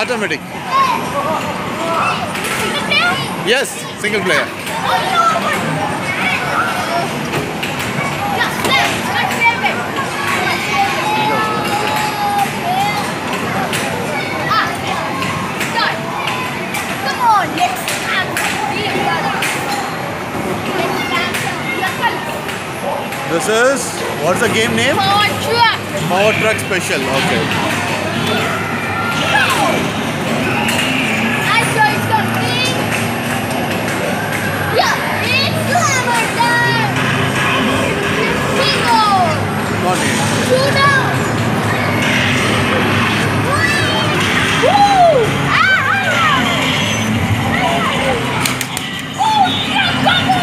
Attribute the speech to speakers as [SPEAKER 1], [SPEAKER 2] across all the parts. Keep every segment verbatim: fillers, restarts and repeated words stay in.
[SPEAKER 1] Automatic.
[SPEAKER 2] Single player?
[SPEAKER 1] Yes, single player. This is, what's the game name?
[SPEAKER 2] Power Truck.
[SPEAKER 1] Power Truck Special. Okay.
[SPEAKER 2] I saw it's something. Yeah, it's Glamour time. Bingo.
[SPEAKER 1] Not it.
[SPEAKER 2] Two down. Woo! Ah! Oh, yeah, go!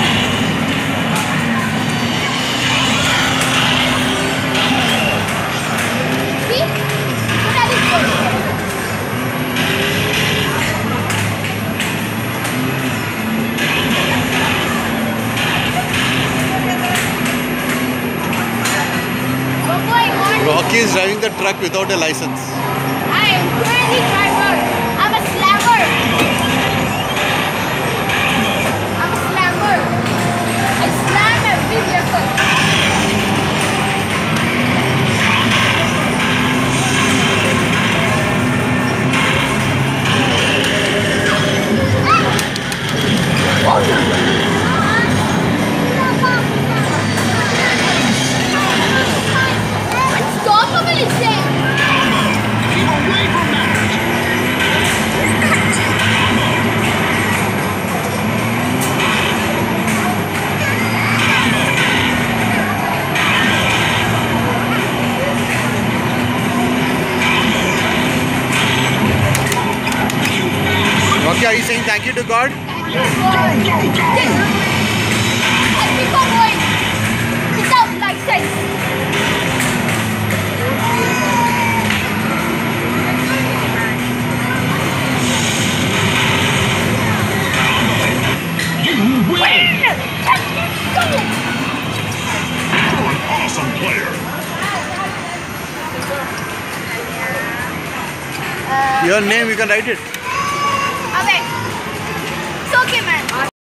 [SPEAKER 1] Rocky is driving the truck without a license.
[SPEAKER 2] I am currently driver. I'm a slammer. I'm a slammer. I slam every vehicle.
[SPEAKER 1] Rocky, are you saying thank you to God?
[SPEAKER 2] Without license.
[SPEAKER 3] You win! You're an awesome player.
[SPEAKER 1] Your name, you can write it.
[SPEAKER 2] Okay. It's okay, man.